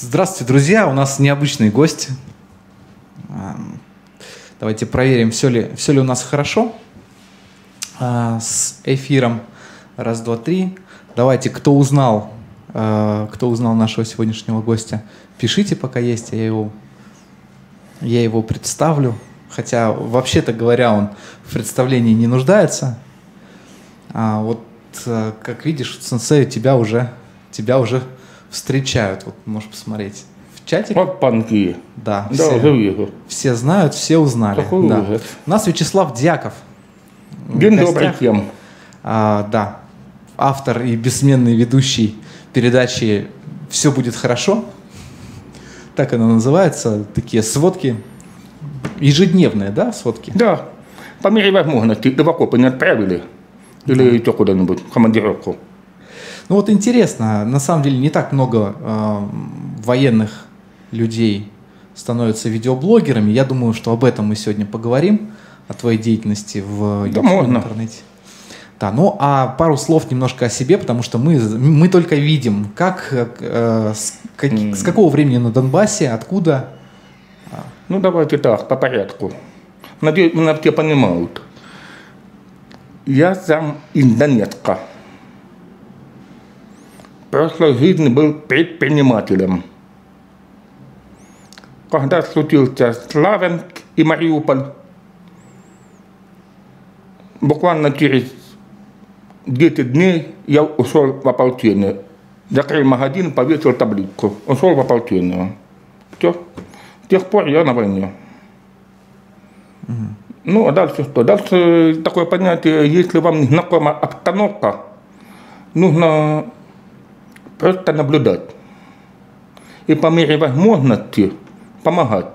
Здравствуйте, друзья! У нас необычный гость. Давайте проверим, все ли у нас хорошо с эфиром. Раз, два, три. Давайте, кто узнал нашего сегодняшнего гостя, пишите, пока есть, я его представлю. Хотя, вообще-то говоря, он в представлении не нуждается. Как видишь, сенсей, тебя уже встречают. Вот можешь посмотреть в чатик. Опанки. Да, Да, все знают, все узнали. Да. У нас Вячеслав Дьяков. День добрый всем. Да, автор и бессменный ведущий передачи «Все будет хорошо». Так она называется. Такие сводки. Ежедневные, да, сводки? Да. По мере возможности. Ты в окопы не отправили? Или еще куда-нибудь, в командировку? Ну вот интересно, на самом деле не так много военных людей становятся видеоблогерами. Я думаю, что об этом мы сегодня поговорим, о твоей деятельности в интернете. Да, ну а пару слов немножко о себе, потому что мы только видим, с какого времени на Донбассе, откуда. Ну давайте так, по порядку. Надеюсь, меня все понимают. Я сам из Донецка. В прошлой жизни был предпринимателем. Когда случился Славянск и Мариуполь, буквально через 10 дней я ушел в ополчение. Закрыл магазин, повесил табличку. Ушел в ополчение. Все. С тех пор я на войне. Ну, а дальше что? Дальше такое понятие, если вам не знакома обстановка, нужно просто наблюдать. И по мере возможности помогать.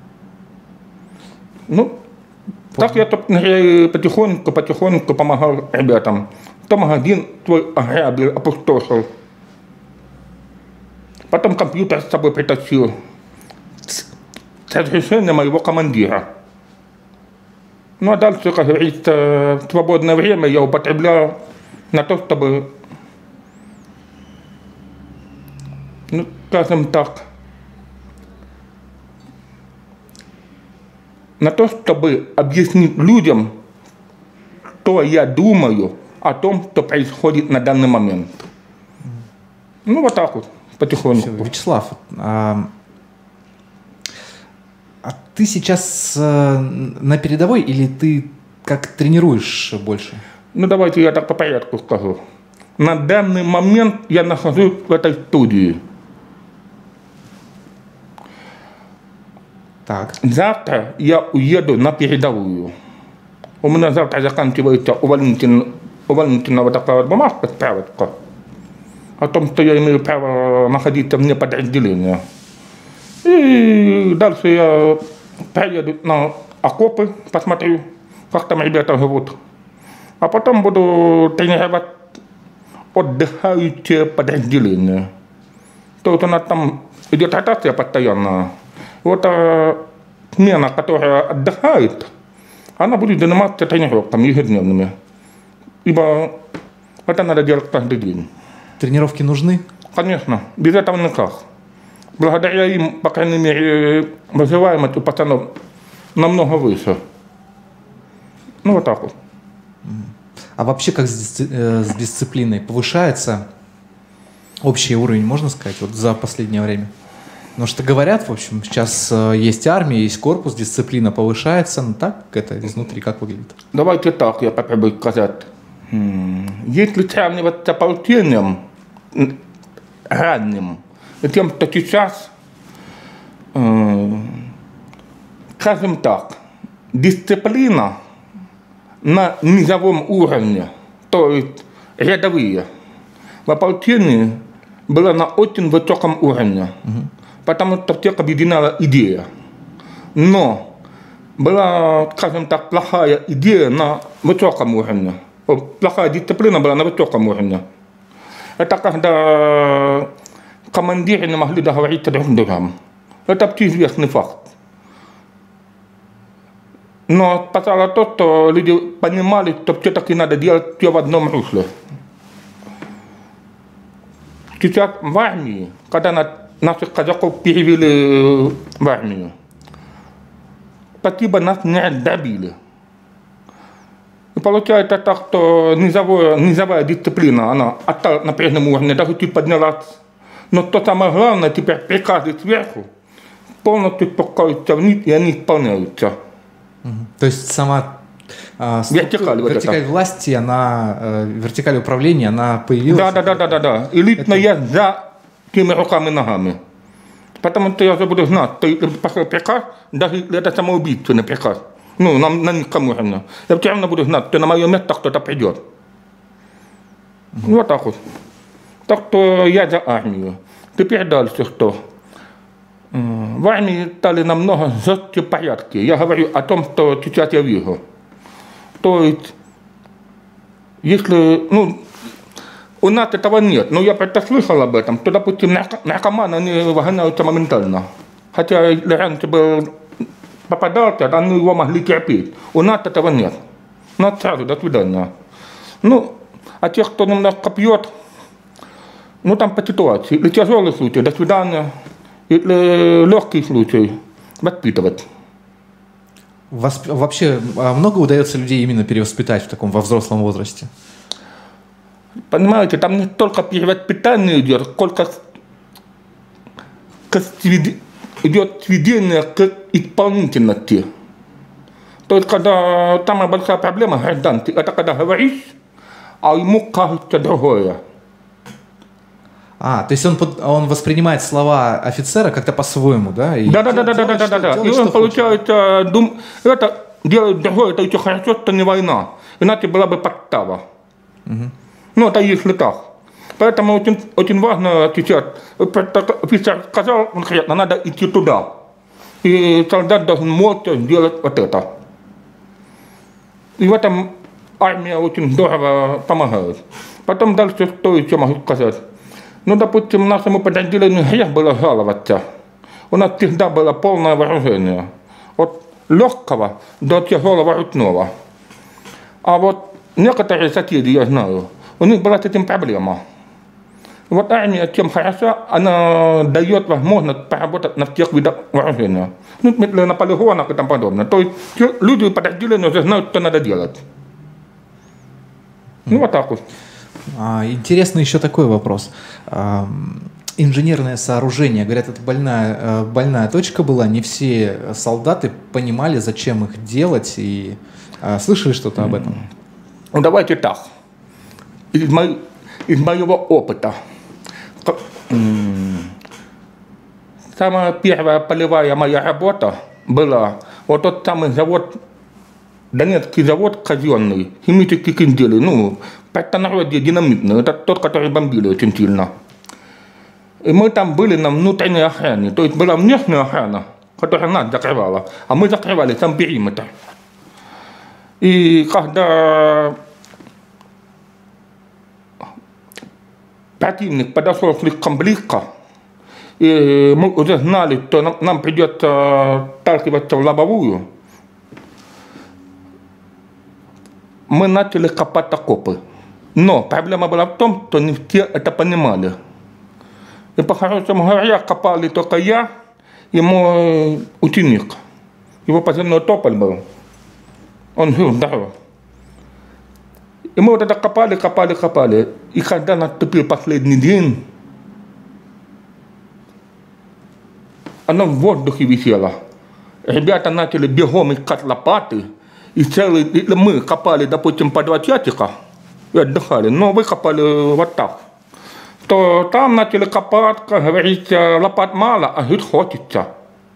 Ну, так я потихоньку помогал ребятам. То магазин твой ограбил, опустошил. Потом компьютер с собой притащил. С разрешения моего командира. Ну а дальше, как говорится, в свободное время я употреблял на то, чтобы, ну, скажем так, на то, чтобы объяснить людям, что я думаю о том, что происходит на данный момент. Ну вот так вот, потихоньку. Вячеслав, а ты сейчас на передовой или ты как тренируешь больше? Ну давайте я так по порядку скажу. На данный момент я нахожусь в этой студии. Так. Завтра я уеду на передовую. У меня завтра заканчивается увольнительная вот такая вот бумажка, справочка о том, что я имею право находиться вне подразделения. И дальше я поеду на окопы, посмотрю, как там ребята живут. А потом буду тренировать отдыхающие подразделения. То есть у нас там идет ротация постоянно. Вот смена, которая отдыхает, она будет заниматься тренировками ежедневными. Ибо это надо делать каждый день. Тренировки нужны? Конечно, без этого никак. Благодаря им, по крайней мере, выживаемость у пацанов намного выше. Ну вот так вот. А вообще как с дисциплиной? Повышается общий уровень, можно сказать, вот за последнее время? Потому что говорят, в общем, сейчас есть армия, есть корпус, дисциплина повышается, но так это изнутри как выглядит? Давайте так, я попробую сказать. Если сравнивать с ополчением ранним, и тем, что сейчас, скажем так, дисциплина на низовом уровне, то есть рядовые, в ополчении была на очень высоком уровне, потому что всех объединяла идея. Но была, скажем так, плохая идея на высоком уровне. Плохая дисциплина была на высоком уровне. Это когда командиры не могли договориться друг с другом. Это общеизвестный факт. Но спасало то, что люди понимали, что все-таки надо делать все в одном русле. Сейчас в армии, когда надо наших казаков перевели в армию. Спасибо, нас не добили. И получается так, что низовая дисциплина, она осталась на прежнем уровне, даже чуть поднялась. Но то самое главное, теперь приказы сверху полностью спускаются вниз, и они исполняются. То есть сама вертикаль власти, вертикаль управления, она появилась? Да. И лично я за теми руками и ногами. Потому что я же буду знать, что если пошел приказ, даже если это самоубийственный приказ, на никому уровне, я все равно буду знать, что на мое место кто-то придет. Вот так вот. Так что я за армию. Теперь дальше что? В армии стали намного жестче порядки. Я говорю о том, что сейчас я вижу. То есть, если, у нас этого нет, но я просто слышал об этом, то, допустим, наркоманы, они выгоняются моментально. Хотя если раньше был попадался, они его могли терпеть. У нас этого нет. У нас сразу, до свидания. А тех, кто немножко пьет, там по ситуации. Если тяжелый случай, до свидания. Если легкий случай, воспитывать. Вообще много удается людей именно перевоспитать во взрослом возрасте? Понимаете, там не только перевоспитание идет, сколько идет сведение к исполнительности. То есть, когда самая большая проблема гражданки, это когда говоришь, а ему кажется другое. То есть он воспринимает слова офицера как-то по-своему, да? Да. И он, получается, это делает другое, это еще хорошо, что не война. Иначе была бы подстава. Это если так. Поэтому очень важно сейчас, офицер сказал, конкретно, надо идти туда. И солдат должен молча сделать вот это. И в этом армия очень здорово помогает. Потом дальше, что еще могу сказать? Допустим, нашему подразделению грех было жаловаться. У нас всегда было полное вооружение. От легкого до тяжелого ручного. А вот некоторые соседи, я знаю, у них была с этим проблема. Вот армия, чем хороша, она дает возможность поработать на всех видах вооружения. На полигонах и тому подобное. То есть люди подразделения уже знают, что надо делать. Вот так вот. Интересный еще такой вопрос. Инженерное сооружение, говорят, это больная точка была. Не все солдаты понимали, зачем их делать. И слышали что-то об этом? Давайте так. Из моего опыта. Самая первая полевая моя работа была вот тот самый завод, Донецкий завод казенный, химических изделий, простонародье динамитный, это тот, который бомбили очень сильно. И мы там были на внутренней охране, то есть была внешняя охрана, которая нас закрывала, а мы закрывали сам периметр. И когда противник подошел слишком близко, и мы уже знали, что нам придется сталкиваться в лобовую, мы начали копать окопы. Но проблема была в том, что не все это понимали. И по-хорошему говоря, копали только я и мой ученик. Его позывной Тополь был. Он жил здорово. И мы вот это копали. И когда наступил последний день, оно в воздухе висело. Ребята начали бегом искать лопаты. И мы копали, допустим, по 2 часика и отдыхали, но выкопали вот так. То там начали копать, как говорится, лопат мало, а жить хочется.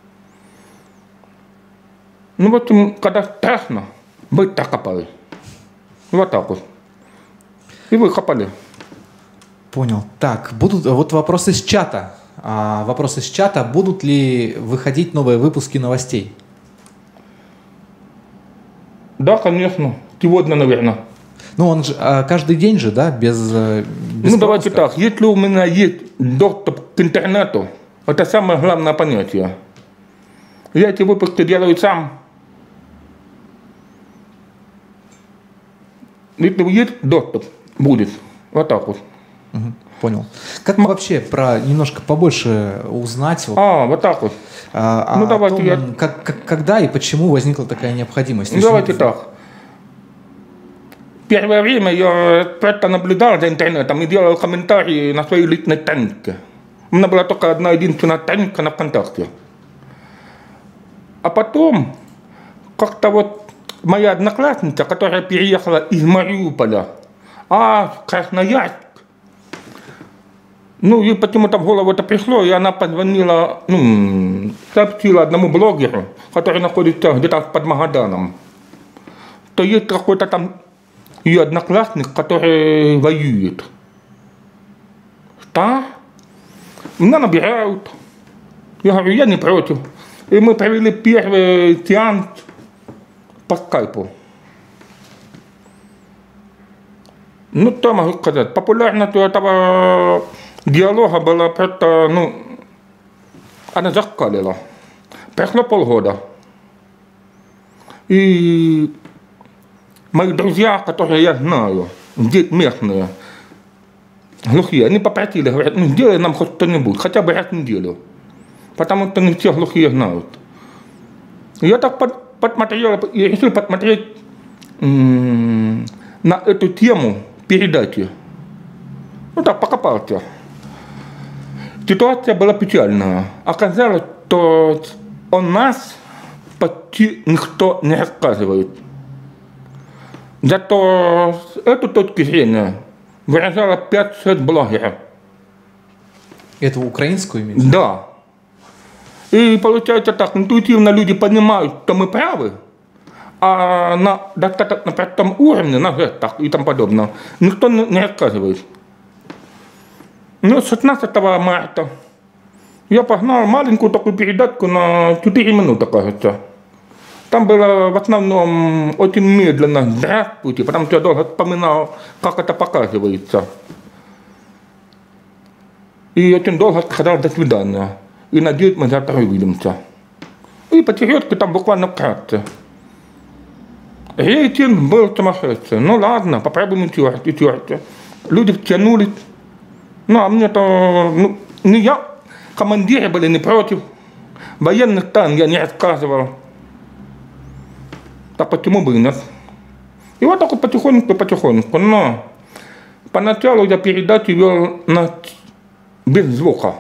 Вот когда страшно, быстро копали. Вот так вот. И выкопали. Понял. Так, будут вот вопросы с чата. Вопросы с чата. Будут ли выходить новые выпуски новостей? Да, конечно. Сегодня, наверное. Он же каждый день же, да? Без давайте так. Если у меня есть доступ к интернету, это самое главное понятие. Я эти выпуски делаю сам. Если есть доступ, будет. Вот так вот. Понял. Как вообще немножко побольше узнать? Вот так вот. Давайте когда и почему возникла такая необходимость? Давайте так. Первое время я просто наблюдал за интернетом и делал комментарии на свои личные странички. У меня была только одна единственная страничка на ВКонтакте. А потом как-то вот моя одноклассница, которая переехала из Мариуполя, в Красноярск, ей почему-то в голову это пришло, и она позвонила, сообщила одному блогеру, который находится где-то под Магаданом, что есть какой-то там ее одноклассник, который воюет. Что? Меня набирают. Я говорю, я не против. И мы провели первый сеанс по скайпу. Что могу сказать? Популярность этого диалога была просто, она зашкалила. Прошло полгода. И мои друзья, которые я знаю, здесь местные, глухие, они попросили, говорят, сделай нам хоть что-нибудь, хотя бы раз в неделю. Потому что не все глухие знают. Я так подсмотрел, я решил посмотреть на эту тему передачи. Так, покопался. Ситуация была печальная. Оказалось, что о нас почти никто не рассказывает. Зато с этой точки зрения выражало 5-6 блогеров. Это украинскую имеете? Да. И получается так, интуитивно люди понимают, что мы правы, а на достаточно простом уровне, на жестах и тому подобное, никто не рассказывает. 16 марта я погнал маленькую такую передачку на 4 минуты, кажется. Там было в основном очень медленно «Здравствуйте», потому что я долго вспоминал, как это показывается. И очень долго сказал «до свидания». И надеюсь, мы завтра увидимся. И по чередке там буквально вкратце. Рейтинг был сумасшедший. Ладно, попробуем еще раз. Люди втянулись. А мне-то, не я, командиры были не против. Военных там я не рассказывал. Так почему бы и нет? И вот так вот потихоньку. Но поначалу я передачу вел без звука.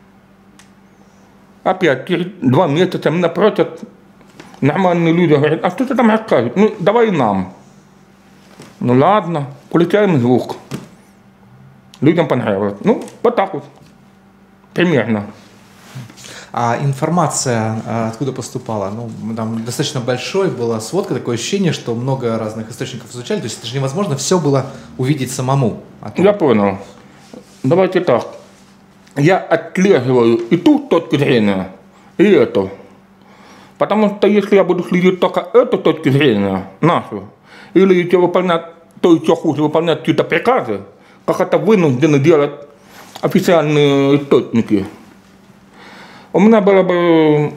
Опять, через 2 месяца меня просят нормальные люди, говорят, а что ты там рассказываешь? Давай нам. Ладно, включаем звук. Людям понравилось. Вот так вот. Примерно. А информация откуда поступала? Там достаточно большой была сводка, такое ощущение, что много разных источников изучали, то есть это же невозможно все было увидеть самому. Я понял. Давайте так. Я отслеживаю и ту точку зрения, и эту. Потому что если я буду следить только эту точку зрения, нашу, или еще выполнять, то еще хуже, выполнять какие-то приказы, как это вынуждены делать официальные источники, у меня было бы,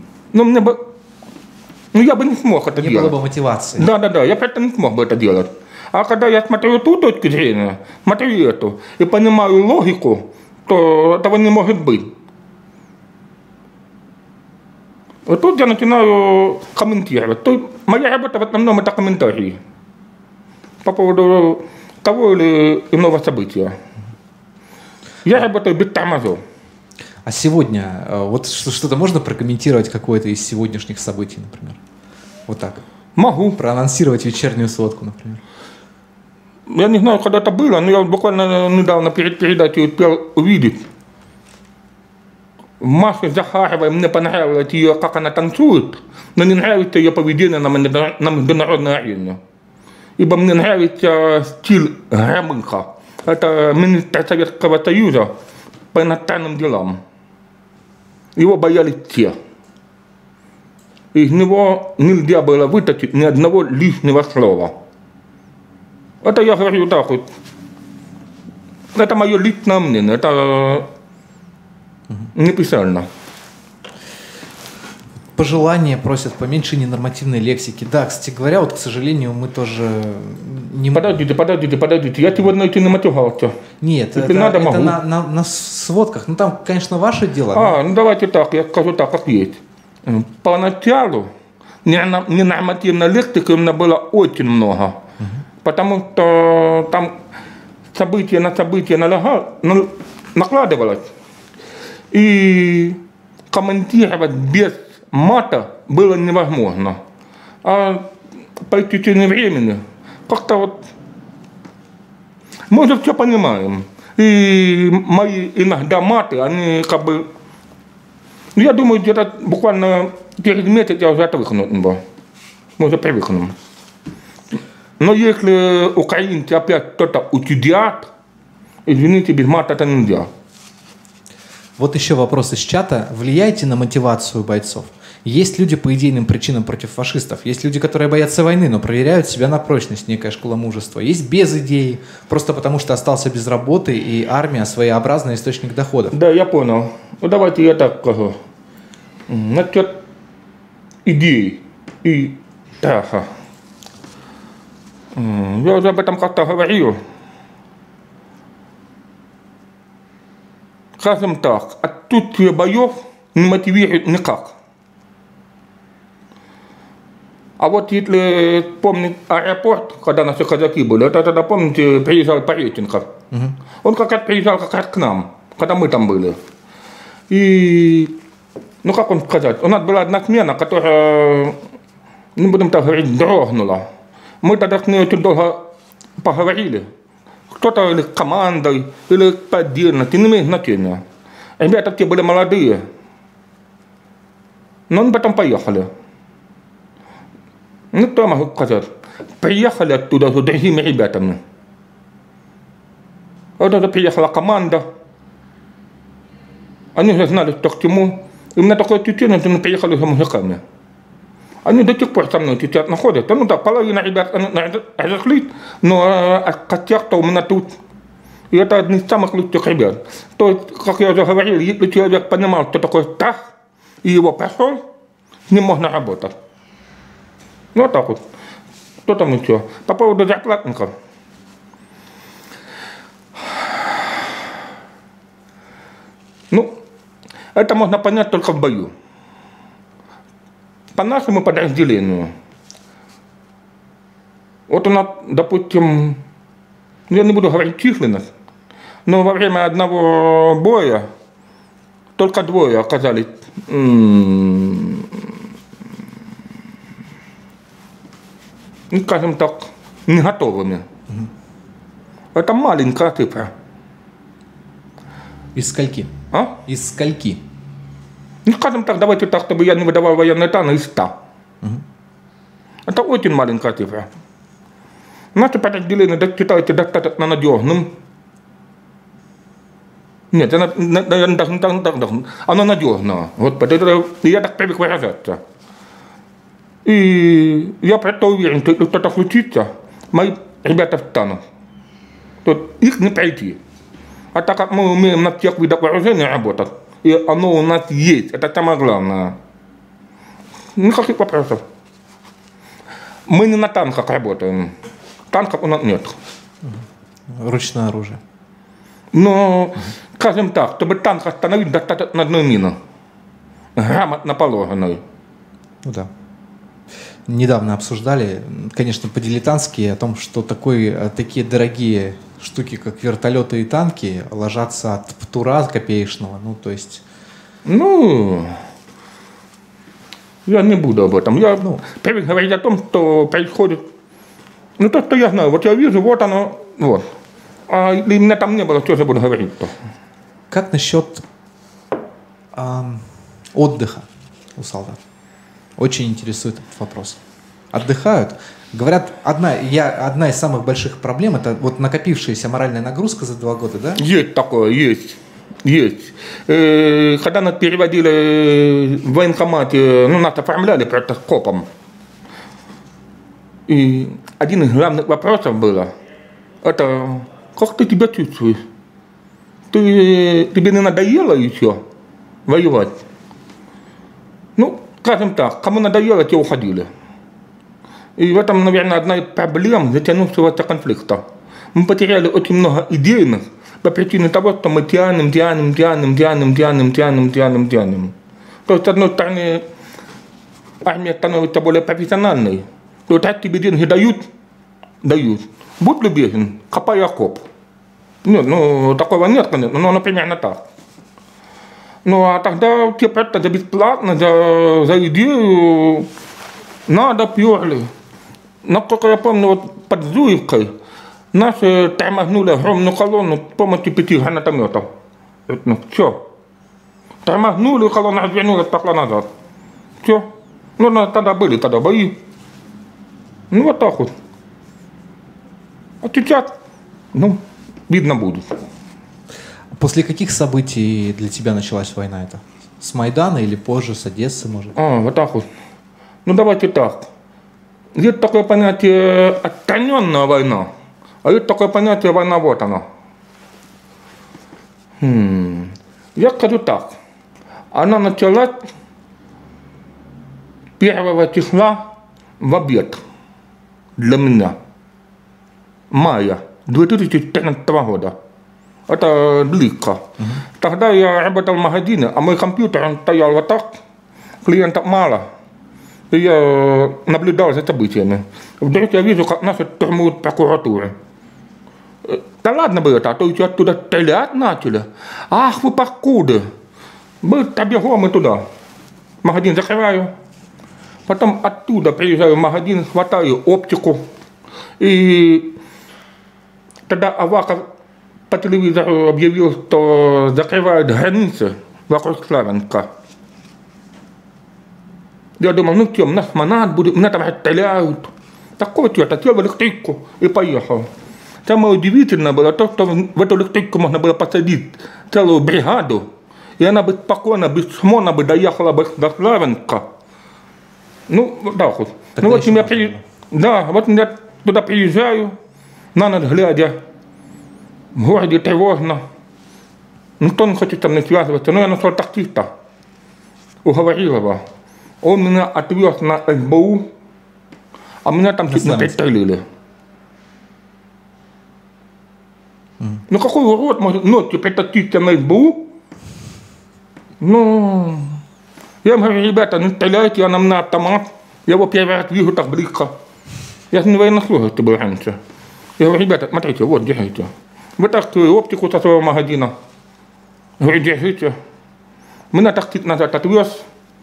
я бы не смог это делать. Не было бы мотивации. Да, я просто не смог бы это делать. А когда я смотрю ту точку зрения, смотрю эту, и понимаю логику, то этого не может быть. Вот тут я начинаю комментировать. То моя работа в основном это комментарии по поводу того или иного события. Я работаю без тормозов. А сегодня, вот что-то можно прокомментировать, какое-то из сегодняшних событий, например? Вот так. Могу. Проанонсировать вечернюю сводку, например. Я не знаю, когда это было, но я буквально недавно перед передачей успел увидеть. Маша Захарова, мне понравилось ее, как она танцует, но не нравится ее поведение на международной арене. Ибо мне нравится стиль Громыха. Это министр Советского Союза по иностранным делам. Его боялись все. Из него нельзя было вытащить ни одного лишнего слова. Это я говорю так вот. Это мое личное мнение, это не специально. пожелания просят поменьше ненормативной лексики. Да, кстати говоря, вот, к сожалению, мы тоже не... Подождите, я сегодня идти не мотивался. Нет, Теперь это, надо, это могу. на сводках. Ну, там, конечно, ваше дело. Ну давайте так, я скажу так, как есть. Поначалу ненормативной лексики у меня было очень много. Потому что там события на события накладывалось. И комментировать без мата было невозможно. А по течению времени как-то вот мы же все понимаем. И мои иногда маты, они как бы... Я думаю, где-то буквально через месяц я уже отвыкну. Мы уже привыкнем. Но если украинцы опять что-то учудят, извините, без мата это нельзя. Вот еще вопрос из чата. Влияете на мотивацию бойцов? Есть люди по идейным причинам против фашистов. Есть люди, которые боятся войны, но проверяют себя на прочность, некая школа мужества. Есть без идеи, просто потому что остался без работы, и армия своеобразный источник доходов. Да, я понял. Ну давайте я так скажу. Насчет идей и страха. Я уже об этом как-то говорил. Скажем так, отсутствие боев не мотивирует никак. А вот если помнить аэропорт, когда наши казаки были, это тогда, помните, приезжал Пореченков. Он как раз приезжал как раз к нам, когда мы там были. И, ну как вам сказать, у нас была одна смена, которая, не будем так говорить, дрогнула. Мы тогда с ней очень долго поговорили. Кто-то или командой, или по отдельности, не имеет значения. Ребята те были молодые. Но они потом поехали. Ну, что я могу сказать? Приехали оттуда с другими ребятами. Вот это приехала команда. Они уже знали, что к чему. И у меня такое ощущение, что они приехали за мужиками. Они до сих пор со мной сейчас находятся. Ну да, половина ребят разошлись, но от тех-то у меня тут. И это одни из самых лучших ребят. То есть, как я уже говорил, если человек понимал, что такое страх, и его прошел, с ним можно работать. Ну вот так вот. Что там еще? По поводу зарплатников. Ну, это можно понять только в бою. По нашему подразделению. Вот у нас, допустим, я не буду говорить численность, но во время одного боя только двое оказались скажем так, не готовыми. Это маленькая цифра. Из скольки? А? Из скольки? Ну, скажем так, давайте так, чтобы я не выдавал военные тайны, из 100. Это очень маленькая цифра. Наше подразделение считается достаточно надежным. Нет, оно надежно. Господи, я так привык выражаться. И я просто уверен, что если что-то случится, мои ребята встанут. То их не пройти. А так как мы умеем на всех видах вооружения работать, и оно у нас есть, это самое главное. Никаких вопросов. Мы не на танках работаем. Танков у нас нет. Ручное оружие. Но, скажем так, чтобы танк остановить, достаточно одной мины. Грамотно положенной. Ну да. Недавно обсуждали, конечно, по-дилетантски о том, что такие дорогие штуки, как вертолеты и танки, ложатся от птура копеечного. Ну, то есть... Ну, я не буду об этом. Я привык говорить о том, что происходит. Ну, то, что я знаю. Вот я вижу, вот оно, вот. А если меня там не было, что я буду говорить-то? Как насчет отдыха у солдат? Очень интересует этот вопрос. Отдыхают? Говорят, одна из самых больших проблем — это вот накопившаяся моральная нагрузка за 2 года, да? Есть такое, есть. Есть. Когда нас переводили в военкомате, ну, нас оформляли просто копом. И один из главных вопросов было, это как ты себя чувствуешь? Тебе не надоело еще воевать? Ну, скажем так, кому надоело, те уходили. И в этом, наверное, одна из проблем затянувшегося конфликта. Мы потеряли очень много идейных по причине того, что мы тянем. То есть, с одной стороны, армия становится более профессиональной. И вот так тебе деньги дают. Будь любезен, копай окоп. Нет, ну, такого нет, конечно, но, например, так. Ну, а тогда типа это за бесплатно, за идею надо перли. Насколько я помню, вот под Зуевкой наши тормознули огромную колонну с помощью 5 гранатометов. Ну, все. Тормознули, колонна развернулась, пошла назад. Все. Ну, тогда были бои. Ну, вот так вот. А сейчас, ну, видно будет. После каких событий для тебя началась война эта? С Майдана или позже, с Одессы, может? Вот так вот. Ну, давайте так. Есть такое понятие отстраненная война, а есть такое понятие война, вот она. Я скажу так. Она началась 1 числа в обед для меня. Мая 2014 года. Это длинка. Тогда я работал в магазине, а мой компьютер он стоял вот так, клиентов мало. И я наблюдал за событиями. Вдруг я вижу, как нас штурмуют прокуратуры. Да ладно бы это, а то еще оттуда стрелять начали. Ах, вы паскуды. Быстро бегом и туда. Магазин закрываю. Потом оттуда приезжаю в магазин, хватаю оптику. И тогда Аваков по телевизору объявил, что закрывают границы вокруг Славянска. Я думал, ну что, нас манат будет, меня там стреляют. Такого цвета, сел в электричку и поехал. Самое удивительное было то, что в эту электричку можно было посадить целую бригаду, и она бы спокойно, без шмона бы доехала бы до Славянска. Ну, вот так вот. Ну, вот я туда приезжаю, на ночь глядя, в городе тревожно. Никто не хочет со мной связываться, но я нашел таксиста, уговорил его. Он меня отвез на СБУ, а меня там чуть не пристрелили. Ну какой урод может ночью притащиться на СБУ? Ну, я говорю, ребята, не стреляйте, я на меня автомат. Я его первый раз вижу так близко. Я же не военнослужащий был раньше. Я говорю, ребята, смотрите, вот, держите. Вытаскиваю оптику со своего магазина. Говорю, держите. Меня таксист назад отвез.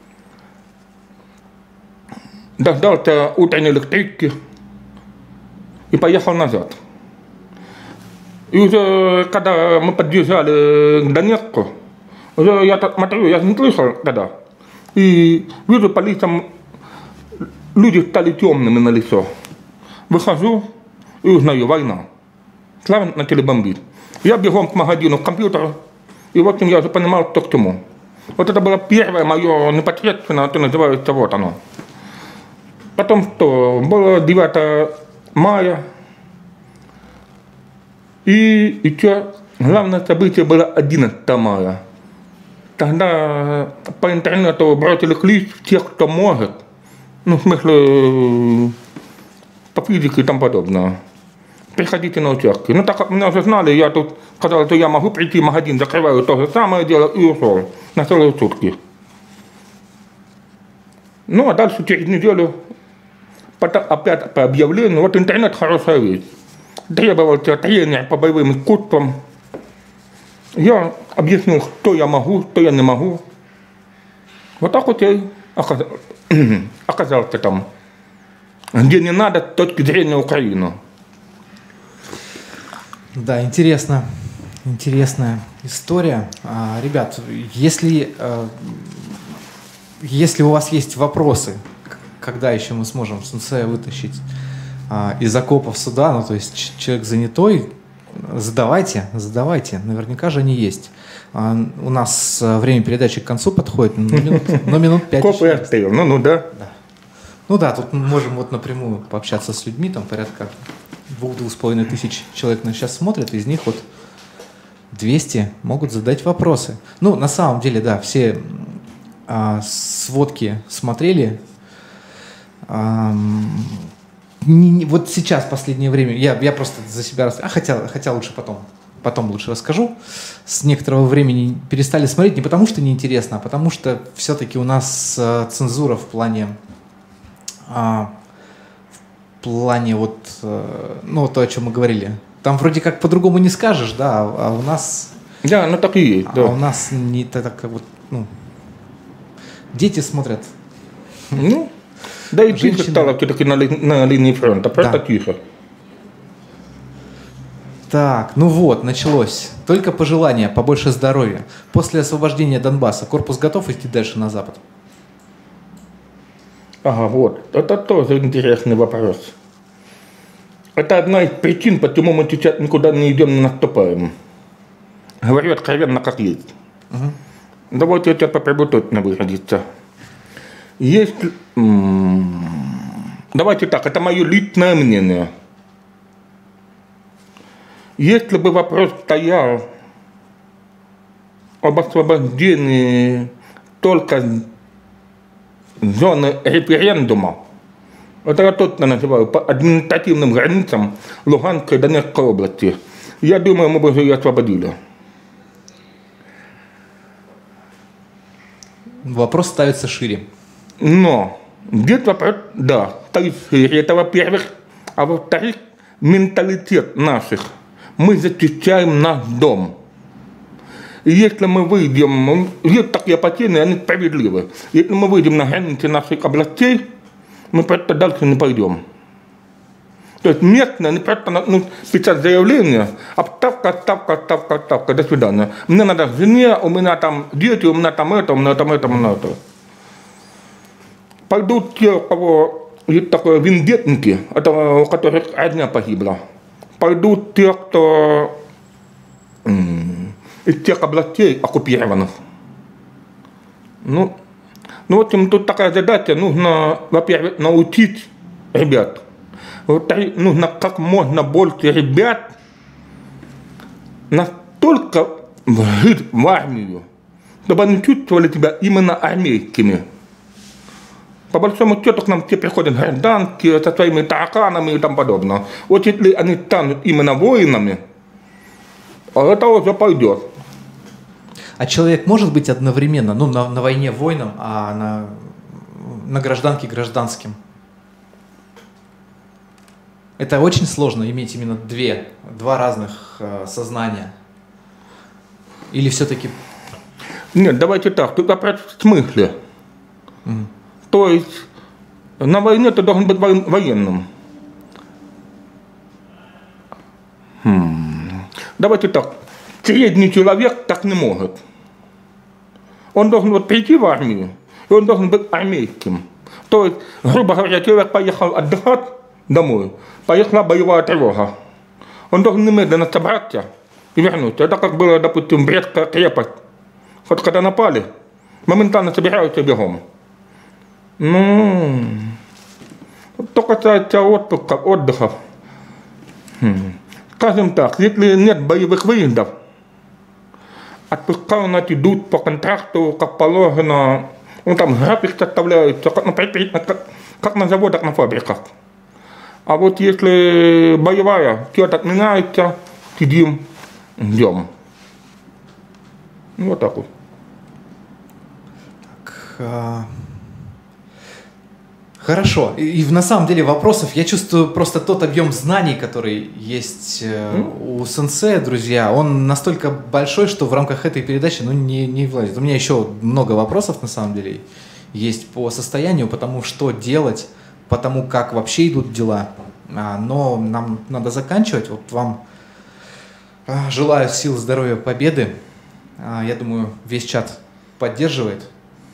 Дождался утренней электрички и поехал назад. И уже когда мы подъезжали к Донецку, уже я смотрю, я не слышал тогда. И вижу по лицам, люди стали темными на лицо. Выхожу и узнаю, война. Славянск начали бомбить. Я бегом к магазину, к компьютеру, и в общем я уже понимал, что к чему. Вот это было первое мое непосредственно, что называется, вот оно. Потом что? Было 9 мая. И еще главное событие было 11 мая. Тогда по интернету бросили клич всех, кто может. Ну, в смысле, по физике и тому подобное. Приходите на участки. Ну, так как меня уже знали, я тут сказал, что я могу прийти в магазин, закрываю то же самое дело и ушел на целые сутки. Ну, а дальше через неделю опять по объявлению, вот интернет хорошая вещь. Требовался тренер по боевым искусствам. Я объяснил, что я могу, что я не могу. Вот так вот я и оказался там, где не надо с точки зрения Украины. Да, интересная история. Ребят, если у вас есть вопросы, когда еще мы сможем сенсея вытащить из окопов сюда, ну то есть человек занятой, задавайте, наверняка же они есть. У нас время передачи к концу подходит, но минут 5. Копы оставил, ну да. Ну да, тут мы можем вот напрямую пообщаться с людьми, там порядка 2-2,5 тысяч человек нас сейчас смотрят, из них вот 200 могут задать вопросы. Ну, на самом деле, да, все сводки смотрели. Вот сейчас, в последнее время, я просто за себя... хотя лучше потом лучше расскажу. С некоторого времени перестали смотреть не потому, что неинтересно, а потому что все-таки у нас цензура в плане вот, ну, то, о чем мы говорили. Там вроде как по-другому не скажешь, да, а у нас... Да, ну так и есть, да. А у нас не так вот, ну... Дети смотрят. Ну, да и тихо стало все-таки на линии фронта, просто тихо. Так, ну вот, началось. Только пожелания, побольше здоровья. После освобождения Донбасса корпус готов идти дальше на запад? Ага, вот. Это тоже интересный вопрос. Это одна из причин, почему мы сейчас никуда не идем, не наступаем. Говорю откровенно, как есть. Угу. Давайте я сейчас попробую точно выразиться. Если... Давайте так, это мое личное мнение. Если бы вопрос стоял об освобождении только зоны референдума, это я точно называю по административным границам Луганской и Донецкой области, я думаю, мы бы уже ее освободили. Вопрос ставится шире. Но здесь вопрос, да, ставится шире, это во-первых, а во-вторых, менталитет наших. Мы защищаем наш дом. И если мы выйдем, есть такие опасения, они справедливы. Если мы выйдем на границы наших областей, мы просто дальше не пойдем. То есть местные, они просто пишут заявление, отставка, до свидания. Мне надо жене, у меня там дети, у меня там это, у меня там это. Пойдут те, у кого есть такое вендетники, это у которых одна погибла. Пойдут те, кто из тех областей оккупированных. Ну, в общем, тут такая задача, нужно, во-первых, научить ребят. Во-вторых, нужно как можно больше ребят настолько вжить в армию, чтобы они чувствовали себя именно армейскими. По большому счету к нам все приходят гражданские со своими тараканами и тому подобное. Вот если они станут именно воинами, это уже пойдет. А человек может быть одновременно, ну, на войне воином, а на гражданке гражданским? Это очень сложно иметь именно два разных сознания. Или все-таки... Нет, давайте так, тут вопрос в смысле. То есть на войне ты должен быть военным. Давайте так, средний человек так не может. Он должен вот прийти в армию, и он должен быть армейским. То есть, грубо говоря, человек поехал отдыхать домой, поехала боевая тревога. Он должен немедленно собраться и вернуться. Это как было, допустим, Брестская крепость. Вот когда напали, моментально собираются бегом. Ну, что касается отдыхов, скажем так, если нет боевых выездов, отпуска у нас идут по контракту, как положено, ну там график составляется, как на заводах, на фабриках. А вот если боевая, что-то отменяется, сидим, ждем. Вот так вот. Хорошо. И на самом деле вопросов, я чувствую просто тот объем знаний, который есть у сенсея, друзья, он настолько большой, что в рамках этой передачи не влазит. У меня еще много вопросов на самом деле есть по состоянию, по тому, что делать, по тому, как вообще идут дела. Но нам надо заканчивать. Вот вам желаю сил, здоровья, победы. Я думаю, весь чат поддерживает.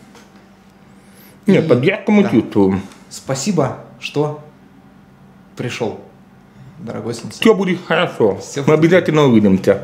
Нет, поддержку мы чувствуем. Спасибо, что пришел, дорогой сенсей. Все будет хорошо. Мы обязательно увидимся.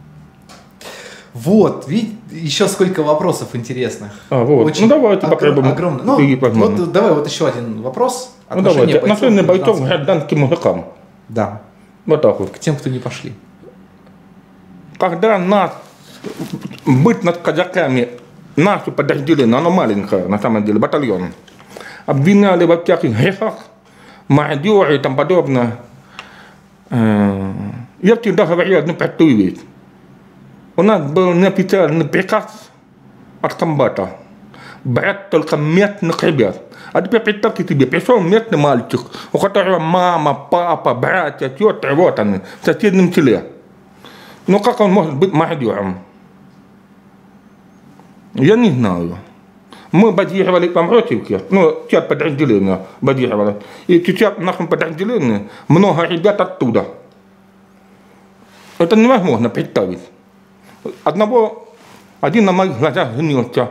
Вот, видите, еще сколько вопросов интересных. Вот. Очень ну давайте попробуем. Огромно. Ну, вот, давай вот еще один вопрос. Отношение бойцов к гражданским мужикам. Да. Вот так вот. К тем, кто не пошли. Когда нас быть над казаками наше подразделение, оно маленькое, на самом деле, батальон, обвиняли во всяких грехах, мародёре и тому подобное. Я всегда говорю одну простую вещь. У нас был неофициальный приказ от комбата брать только местных ребят. А теперь представьте себе, пришел местный мальчик, у которого мама, папа, братья, тетя, вот они, в соседнем селе. Ну как он может быть мародером? Я не знаю. Мы базировали в Амросевке, ну, часть подразделения базировали. И сейчас в нашем подразделении много ребят оттуда. Это невозможно представить. Один на моих глазах женился.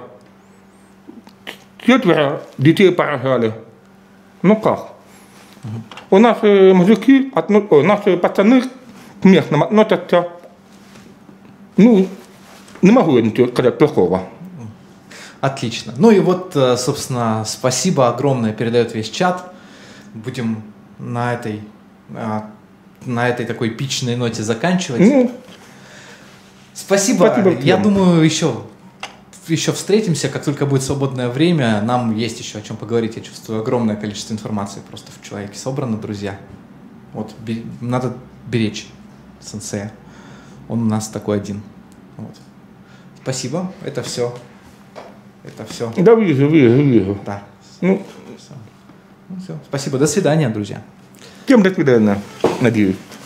4 детей поражали. Ну как? У нас мужики, наши пацаны к местным относятся. Ну, не могу я ничего сказать плохого. Отлично. Ну и вот, собственно, спасибо огромное передает весь чат. Будем на этой такой эпичной ноте заканчивать. Ну, спасибо. Я всем. думаю, еще встретимся, как только будет свободное время. Нам есть еще о чем поговорить. Я чувствую огромное количество информации просто в человеке собрано, друзья. Вот, надо беречь сенсея. Он у нас такой один. Вот. Спасибо. Это все. Да, вижу. Да. Ну, Все. Спасибо. До свидания, друзья. всем до свидания, надеюсь.